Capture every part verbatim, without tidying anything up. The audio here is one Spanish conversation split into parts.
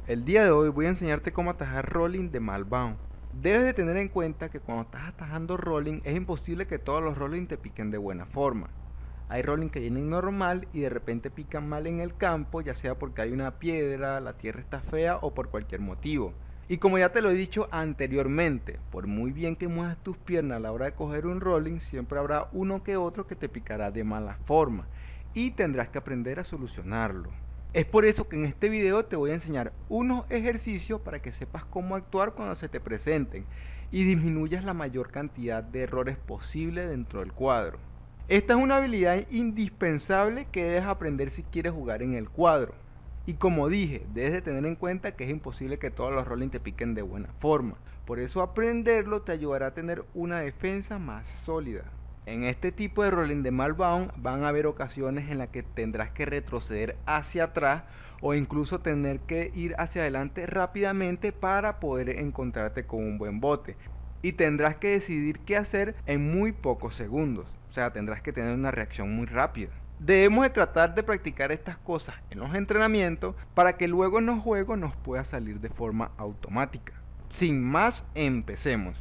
El día de hoy voy a enseñarte cómo atajar rolling de Malbound. Debes de tener en cuenta que cuando estás atajando rolling es imposible que todos los rolling te piquen de buena forma. Hay rolling que vienen normal y de repente pican mal en el campo, ya sea porque hay una piedra, la tierra está fea o por cualquier motivo. Y como ya te lo he dicho anteriormente, por muy bien que muevas tus piernas a la hora de coger un rolling, siempre habrá uno que otro que te picará de mala forma y tendrás que aprender a solucionarlo. Es por eso que en este video te voy a enseñar unos ejercicios para que sepas cómo actuar cuando se te presenten y disminuyas la mayor cantidad de errores posible dentro del cuadro. Esta es una habilidad indispensable que debes aprender si quieres jugar en el cuadro. Y como dije, debes de tener en cuenta que es imposible que todos los rolling te piquen de buena forma. Por eso aprenderlo te ayudará a tener una defensa más sólida. En este tipo de rolling de Malbound van a haber ocasiones en las que tendrás que retroceder hacia atrás o incluso tener que ir hacia adelante rápidamente para poder encontrarte con un buen bote. Y tendrás que decidir qué hacer en muy pocos segundos. O sea, tendrás que tener una reacción muy rápida. Debemos de tratar de practicar estas cosas en los entrenamientos para que luego en los juegos nos pueda salir de forma automática. Sin más, empecemos.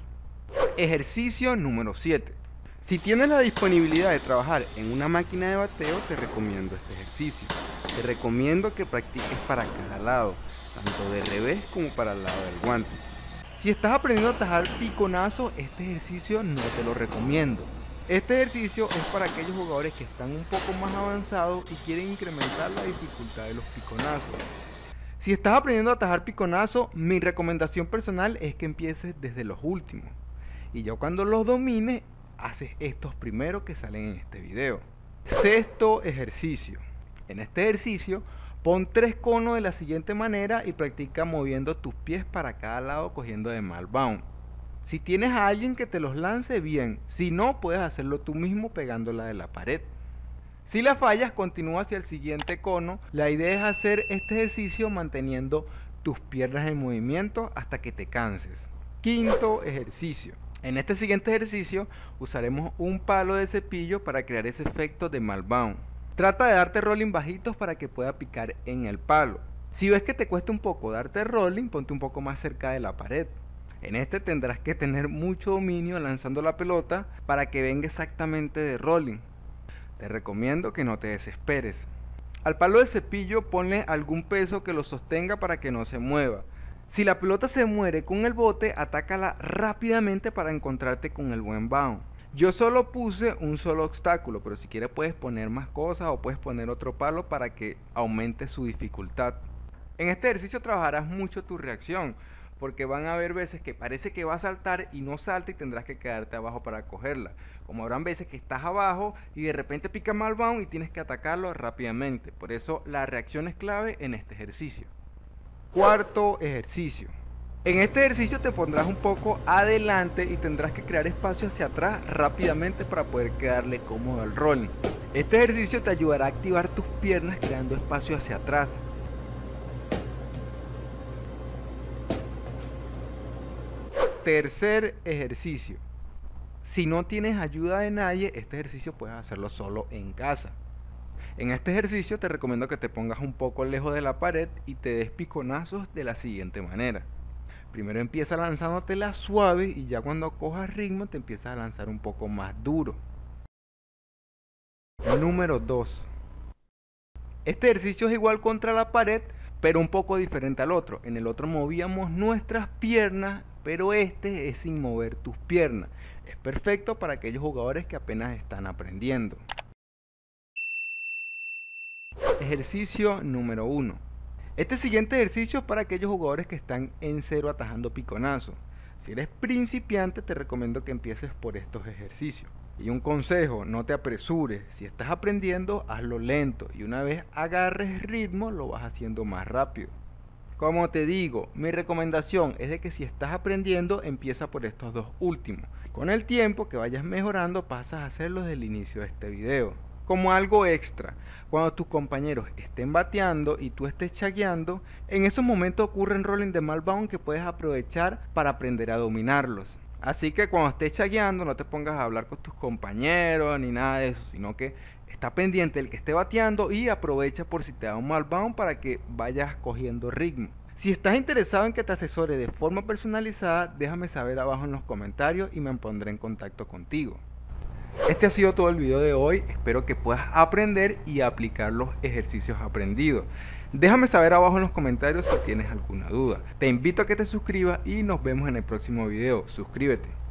Ejercicio número siete. Si tienes la disponibilidad de trabajar en una máquina de bateo, te recomiendo este ejercicio. Te recomiendo que practiques para cada lado, tanto de revés como para el lado del guante. Si estás aprendiendo a atajar piconazo, este ejercicio no te lo recomiendo. Este ejercicio es para aquellos jugadores que están un poco más avanzados y quieren incrementar la dificultad de los piconazos. Si estás aprendiendo a atajar piconazo, mi recomendación personal es que empieces desde los últimos. Y ya cuando los domines, haces estos primeros que salen en este video. Sexto ejercicio. En este ejercicio, pon tres conos de la siguiente manera y practica moviendo tus pies para cada lado cogiendo de Malbound. Si tienes a alguien que te los lance, bien. Si no, puedes hacerlo tú mismo pegándola de la pared. Si la fallas, continúa hacia el siguiente cono. La idea es hacer este ejercicio manteniendo tus piernas en movimiento hasta que te canses. Quinto ejercicio. En este siguiente ejercicio usaremos un palo de cepillo para crear ese efecto de Malbound. Trata de darte rolling bajitos para que pueda picar en el palo. Si ves que te cuesta un poco darte rolling, ponte un poco más cerca de la pared. En este tendrás que tener mucho dominio lanzando la pelota para que venga exactamente de rolling. Te recomiendo que no te desesperes. Al palo de cepillo ponle algún peso que lo sostenga para que no se mueva. Si la pelota se muere con el bote, atácala rápidamente para encontrarte con el buen bound. Yo solo puse un solo obstáculo, pero si quieres puedes poner más cosas o puedes poner otro palo para que aumente su dificultad. En este ejercicio trabajarás mucho tu reacción, porque van a haber veces que parece que va a saltar y no salta y tendrás que quedarte abajo para cogerla. Como habrán veces que estás abajo y de repente pica Malbound y tienes que atacarlo rápidamente. Por eso la reacción es clave en este ejercicio. Cuarto ejercicio. En este ejercicio te pondrás un poco adelante y tendrás que crear espacio hacia atrás rápidamente para poder quedarle cómodo al rolling. Este ejercicio te ayudará a activar tus piernas creando espacio hacia atrás. Tercer ejercicio. Si no tienes ayuda de nadie, este ejercicio puedes hacerlo solo en casa. En este ejercicio te recomiendo que te pongas un poco lejos de la pared y te des piconazos de la siguiente manera. Primero empieza lanzándotela suave y ya cuando cojas ritmo te empiezas a lanzar un poco más duro. Número dos. Este ejercicio es igual contra la pared, pero un poco diferente al otro. En el otro movíamos nuestras piernas, pero este es sin mover tus piernas. Es perfecto para aquellos jugadores que apenas están aprendiendo. Ejercicio número uno. Este siguiente ejercicio es para aquellos jugadores que están en cero atajando piconazo. Si eres principiante, te recomiendo que empieces por estos ejercicios. Y un consejo, no te apresures. Si estás aprendiendo, hazlo lento y una vez agarres ritmo, lo vas haciendo más rápido. Como te digo, mi recomendación es de que si estás aprendiendo, empieza por estos dos últimos. Con el tiempo que vayas mejorando, pasas a hacerlo desde el inicio de este video. Como algo extra, cuando tus compañeros estén bateando y tú estés chagueando, en esos momentos ocurren rolling de Malbound que puedes aprovechar para aprender a dominarlos. Así que cuando estés chagueando no te pongas a hablar con tus compañeros ni nada de eso, sino que está pendiente el que esté bateando y aprovecha por si te da un Malbound para que vayas cogiendo ritmo. Si estás interesado en que te asesore de forma personalizada, déjame saber abajo en los comentarios y me pondré en contacto contigo. Este ha sido todo el video de hoy, espero que puedas aprender y aplicar los ejercicios aprendidos. Déjame saber abajo en los comentarios si tienes alguna duda. Te invito a que te suscribas y nos vemos en el próximo video. Suscríbete.